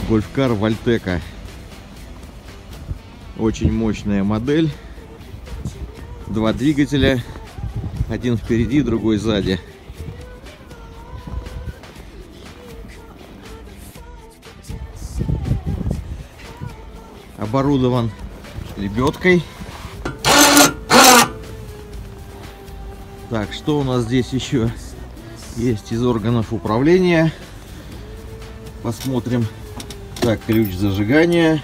Гольфкар Вальтека. Очень мощная модель. Два двигателя. Один впереди, другой сзади. Оборудован лебедкой. Так, что у нас здесь еще есть из органов управления? Посмотрим. Так, ключ зажигания,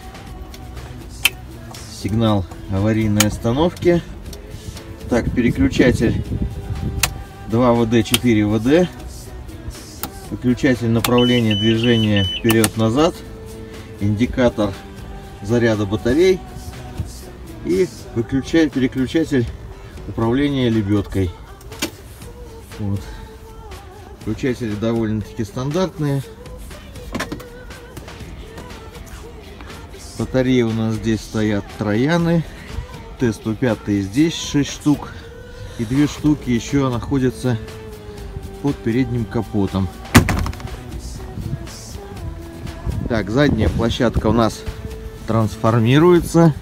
сигнал аварийной остановки. Так, переключатель 2 ВД, 4 ВД, выключатель направления движения вперед-назад, индикатор заряда батарей и переключатель управления лебедкой. Вот. Выключатели довольно-таки стандартные. Батареи у нас здесь стоят Трояны. Т-105 здесь 6 штук. И 2 штуки еще находятся под передним капотом. Так, задняя площадка у нас трансформируется.